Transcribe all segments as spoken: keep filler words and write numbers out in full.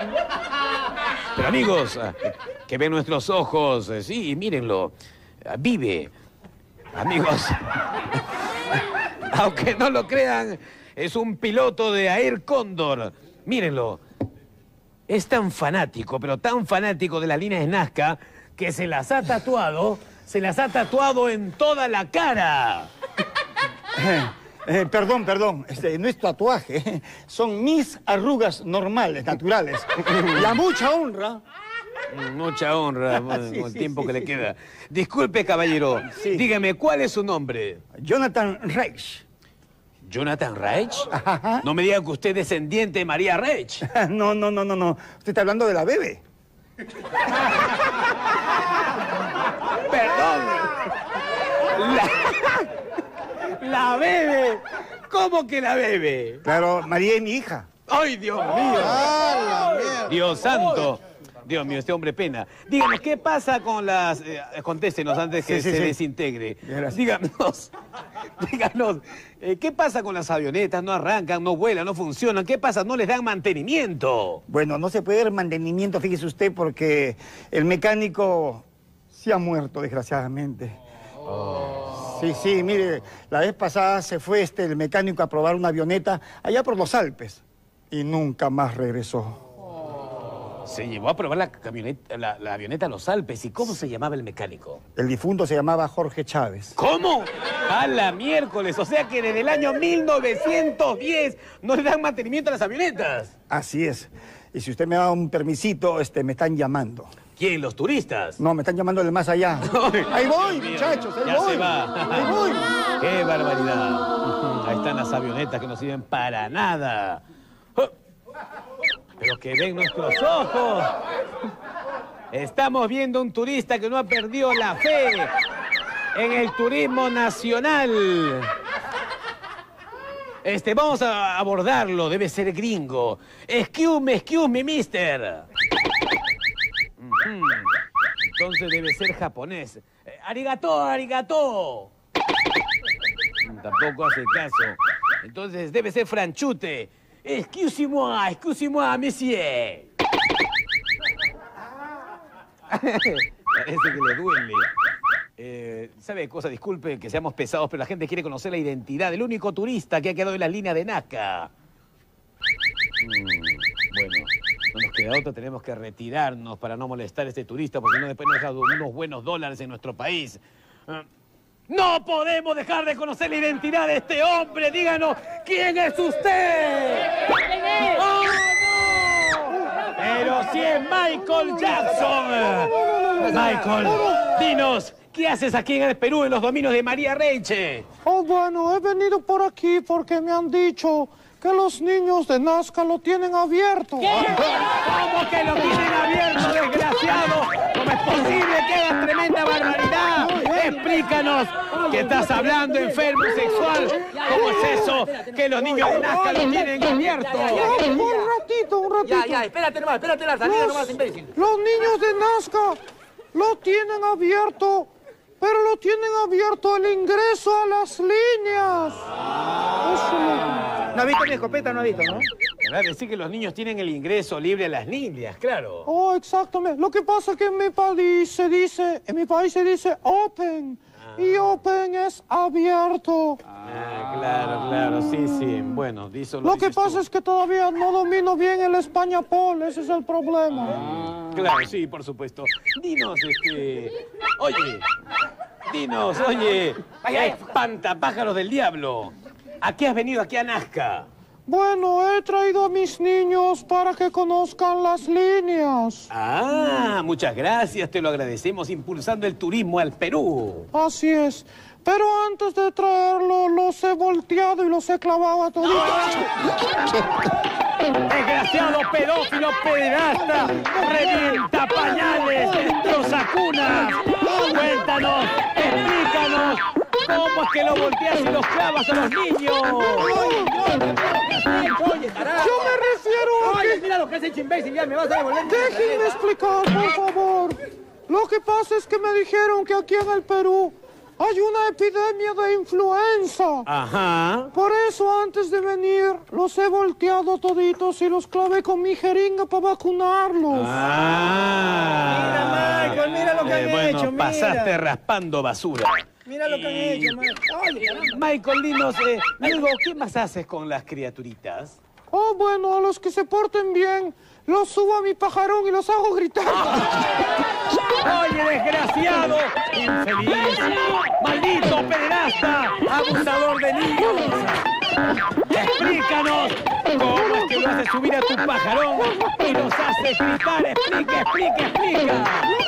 Pero amigos, que ven nuestros ojos, sí, mírenlo, vive. Amigos, aunque no lo crean, es un piloto de Air Cóndor. Mírenlo. Es tan fanático, pero tan fanático de las líneas de Nazca, que se las ha tatuado, se las ha tatuado en toda la cara. Eh, eh, perdón, perdón, este, no es tatuaje, son mis arrugas normales, naturales. Y a mucha honra. Mucha honra, con Sí, el sí, tiempo sí, que sí. le queda. Disculpe, caballero, Sí. dígame, ¿cuál es su nombre? Jonathan Reich. ¿Jonathan Reich? Ajá. No me diga que usted es descendiente de María Reich. No, no, no, no, no. Usted está hablando de la bebé. Perdón. La... la bebe. ¿Cómo que la bebe? Claro, María es mi hija. ¡Ay, Dios mío! Dios santo. Dios mío, este hombre pena. Díganos, ¿qué pasa con las... Eh, contéstenos antes que Sí, sí, se sí. desintegre. Gracias. Díganos, díganos, eh, ¿qué pasa con las avionetas? No arrancan, no vuelan, no funcionan. ¿Qué pasa? No les dan mantenimiento. Bueno, no se puede dar mantenimiento, fíjese usted, porque el mecánico se ha muerto, desgraciadamente. Sí, sí, mire, la vez pasada se fue este, el mecánico a probar una avioneta allá por los Alpes y nunca más regresó. Se llevó a probar la, camioneta, la, la avioneta a los Alpes. ¿Y cómo se llamaba el mecánico? El difunto se llamaba Jorge Chávez. ¿Cómo? A la miércoles. O sea que desde el año mil novecientos diez no le dan mantenimiento a las avionetas. Así es. Y si usted me da un permisito, este, me están llamando. ¿Quién? ¿Los turistas? No, me están llamando del más allá. Ahí voy, Dios mío. muchachos, ahí Ya voy. se va. Ahí voy. ¡Qué barbaridad! Ahí están las avionetas que no sirven para nada. ¡Oh! Pero que ven nuestros ojos. Estamos viendo un turista que no ha perdido la fe en el turismo nacional. Este, vamos a abordarlo. Debe ser gringo. Excuse me, excuse me, mister. Ujú. Entonces debe ser japonés. Eh, arigato, arigato. Tampoco hace caso. Entonces debe ser franchute. Excusez-moi, excusez-moi, monsieur. Parece que le duele. Eh, ¿Sabe cosa? Disculpe que seamos pesados, pero la gente quiere conocer la identidad del único turista que ha quedado en las líneas de Nazca. Mm, bueno, no nos queda otra, tenemos que retirarnos para no molestar a este turista, porque no después nos deja unos buenos dólares en nuestro país. Ah, ¡no podemos dejar de conocer la identidad de este hombre! ¡Díganos quién es usted! ¡Oh, no! ¡Pero si es Michael Jackson! Michael, dinos, ¿qué haces aquí en el Perú, en los dominios de María Reich? Oh, bueno, he venido por aquí porque me han dicho que los niños de Nazca lo tienen abierto. ¿Qué? ¿Cómo que lo tienen abierto, desgraciado? ¿Cómo es posible que hagas tremenda barbaridad? Explícanos, ¿qué estás hablando, enfermo sexual? ¿Cómo es eso que los niños de Nazca lo tienen abierto? Oh, un ratito, un ratito. Ya, ya, espérate nomás, espérate la salida Los, nomás, imbécil. los niños de Nazca lo tienen abierto, pero lo tienen abierto el ingreso a las líneas. Eso. No ha visto mi escopeta, no ha visto, ¿no? ¿Verdad? Decir que los niños tienen el ingreso libre a las líneas, claro. Oh, exactamente. Lo que pasa es que en mi país se dice, en mi país se dice open. Y open es abierto. Ah, claro, claro, sí, sí. Bueno, dice Lo que pasa es que todavía no domino bien el español, ese es el problema. Claro, sí, por supuesto. Dinos, este... Oye, dinos, oye, espantapájaros del diablo. ¿A qué has venido aquí a Nazca? Bueno, he traído a mis niños para que conozcan las líneas. Ah, muchas gracias, te lo agradecemos, impulsando el turismo al Perú. Así es. Pero antes de traerlo, los he volteado y los he clavado a todos. Desgraciado pedófilo, pederasta, revienta pañales, destroza cunas. Cuéntanos, explícanos, ¿cómo es que lo volteas y los clavas a los niños? Oye, carajo. Yo me refiero a Oye, que... mira lo que has hecho, imbécil, ya me vas a devolver. Déjenme explicar, por favor. Lo que pasa es que me dijeron que aquí en el Perú hay una epidemia de influenza. Ajá. Por eso, antes de venir, los he volteado toditos y los clavé con mi jeringa para vacunarlos. Ah. Mira, Michael, mira lo que han Eh, bueno, hecho, mira. pasaste raspando basura. Mira lo que han hecho, Michael. Oye, caramba. Michael, dinos, eh, luego, ¿qué más haces con las criaturitas? Oh, bueno, a los que se porten bien, los subo a mi pajarón y los hago gritar. ¡Oye, desgraciado! ¡Infeliz! ¡Maldito pederasta! ¡Abusador de niños! ¡Explícanos! ¿Cómo es que lo haces subir a tu pajarón y los haces gritar? ¡Explica, explica, explica!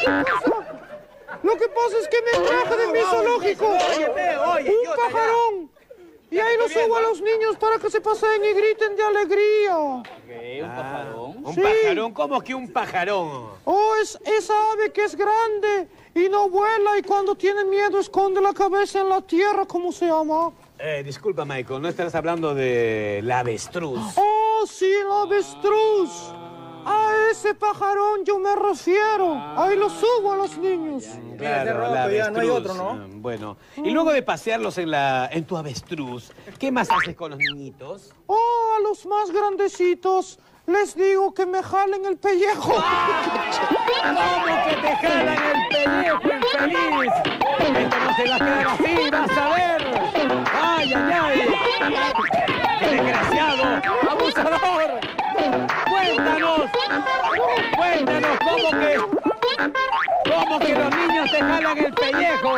Lo que pasa es que me traje de mi zoológico Oye, Teo, oye, un idiota, ya. pajarón. Y ahí lo subo a los niños para que se paseen y griten de alegría. ¿Qué? ¿Un pajarón? ¿Un Sí. pajarón? ¿Cómo que un pajarón? Oh, es esa ave que es grande y no vuela y cuando tiene miedo esconde la cabeza en la tierra, ¿cómo se llama? Eh, disculpa, Michael, ¿no estarás hablando de la avestruz? Oh, sí, el avestruz. A ese pajarón yo me refiero. Ahí lo subo a los niños. Mira, ese roto ya, no hay otro, ¿no? eh, Bueno, y luego de pasearlos en, la, en tu avestruz, ¿qué más haces con los niñitos? Oh, a los más grandecitos les digo que me jalen el pellejo. ¿Cómo que te jalan el pellejo, infeliz? Esto no se va a quedar así, vas a ver. ¡Ay, ay, ay! ¡Qué desgraciado! ¡Abusador! ¡Cuéntanos! ¡Cuéntanos cómo que... cómo que los niños te jalan el pellejo!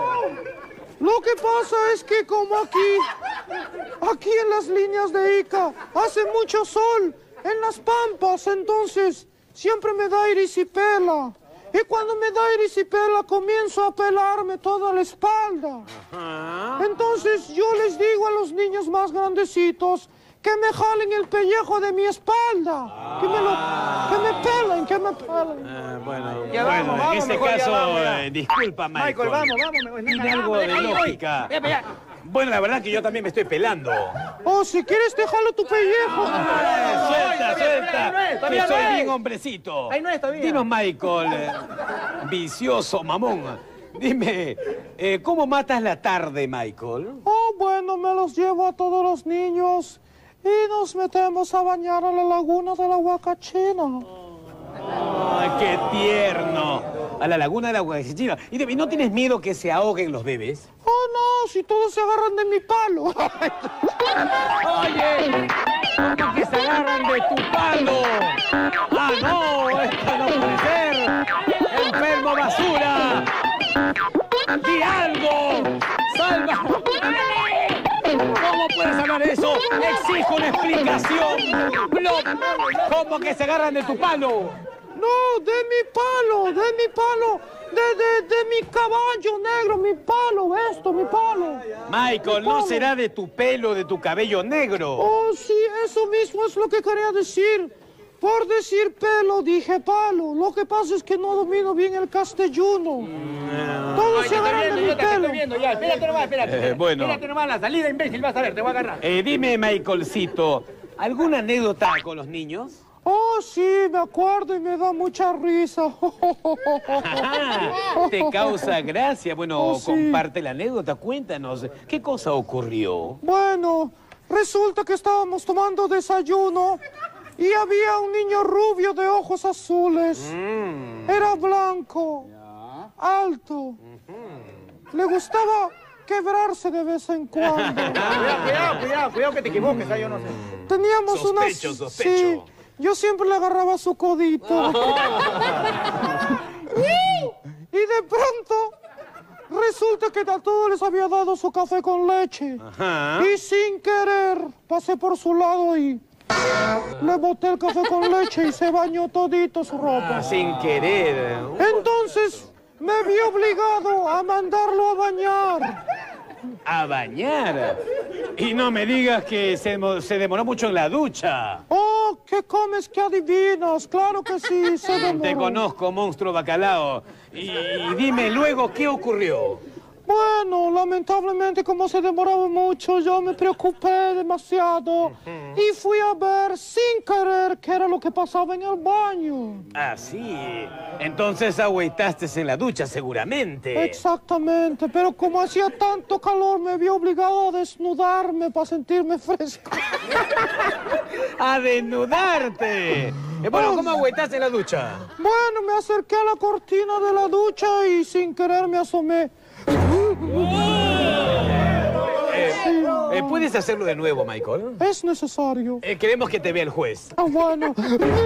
Lo que pasa es que como aquí, aquí en las líneas de Ica, hace mucho sol, en las pampas, entonces siempre me da erisipela. Y cuando me da erisipela comienzo a pelarme toda la espalda. Entonces yo les digo a los niños más grandecitos que me jalen el pellejo de mi espalda. Que me lo, que me pelen, que me pelen. Ah, bueno, Ya bueno, vamos, vamos, en ese mejor ya caso, vamos, ya. eh, disculpa, Michael. Michael, vamos, vamos. me- Tiene algo de lógica. Ven, ven, ya. Bueno, la verdad que yo también me estoy pelando. Oh, si quieres te jalo tu pellejo. Ah, suelta, suelta, todavía no es, que todavía no soy es. bien hombrecito. Ahí no es todavía. Dinos, Michael, eh, vicioso mamón, dime, eh, ¿cómo matas la tarde, Michael? Oh, bueno, me los llevo a todos los niños y nos metemos a bañar a la laguna de la Huacachina. ¡Ay, qué tierno! A la laguna de la Huacachina. Y dime, ¿no tienes miedo que se ahoguen los bebés? Oh, no, si todos se agarran de mi palo. Oye, ¿cómo que se agarran de tu palo? ¡Ah, no! ¡Esto no puede ser! ¡Enfermo basura! ¡Di algo! ¡Salva! ¿Cómo puedes hablar eso? ¡Exijo una explicación! ¡Blop! ¿Cómo que se agarran de tu palo? No, de mi palo, de mi palo, de, de, de mi caballo negro, mi palo, esto, mi palo. Michael, ¿no será de tu pelo, de tu cabello negro? Oh, sí, eso mismo es lo que quería decir. Por decir pelo, dije palo. Lo que pasa es que no domino bien el castellano. Todos Oye, se te estoy agarran de viendo, mi idiota, te pelo. estoy viendo ya. Espérate nomás, espérate. Eh, bueno. Espérate nomás la salida, imbécil, vas a ver, te voy a agarrar. Eh, dime, Michaelcito, ¿alguna anécdota con los niños? Oh, sí, me acuerdo y me da mucha risa. Ah, ¿te causa gracia? Bueno, Oh, sí. comparte la anécdota, cuéntanos, ¿qué cosa ocurrió? Bueno, resulta que estábamos tomando desayuno y había un niño rubio de ojos azules. Mm. Era blanco, alto. Le gustaba quebrarse de vez en cuando. Cuidado, cuidado, cuidado, cuidado que te equivoques, ah, yo no sé. Teníamos unas... Sospecho, sospecho. Sí, yo siempre le agarraba su codito. Y de pronto, resulta que a todos les había dado su café con leche. Ajá. Y sin querer, pasé por su lado y le boté el café con leche y se bañó todito su ropa. Ah, sin querer. Entonces, me vi obligado a mandarlo a bañar. A bañar. Y no me digas que se, mo- se demoró mucho en la ducha. Oh, ¿qué comes que adivinas? Claro que sí, se demoró. Te conozco, monstruo bacalao. Y, y dime luego qué ocurrió. Bueno, lamentablemente como se demoraba mucho, yo me preocupé demasiado y fui a ver sin querer qué era lo que pasaba en el baño. Ah, sí. Entonces agüitaste en la ducha, seguramente. Exactamente, pero como hacía tanto calor me vi obligado a desnudarme para sentirme fresco. ¡A desnudarte! Eh, bueno, ¿cómo agüitaste en la ducha? Bueno, me acerqué a la cortina de la ducha y sin querer me asomé. Eh, eh, ¿Puedes hacerlo de nuevo, Michael? Es necesario. Eh, queremos que te vea el juez. Ah, bueno.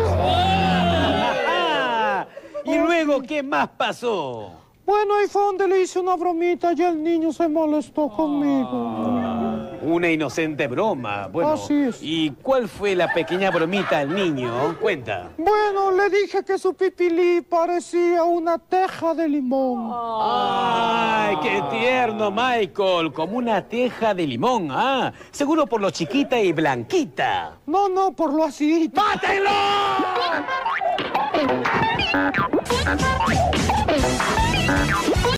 Ah, ¿y luego qué más pasó? Bueno, ahí fue donde le hice una bromita y el niño se molestó conmigo. Una inocente broma. Bueno, Así es. ¿y cuál fue la pequeña bromita al niño? Cuenta. Bueno, le dije que su pipilí parecía una teja de limón. ¡Ay, qué tierno, Michael! Como una teja de limón, ¿ah? Seguro por lo chiquita y blanquita. No, no, por lo así. ¡Mátenlo!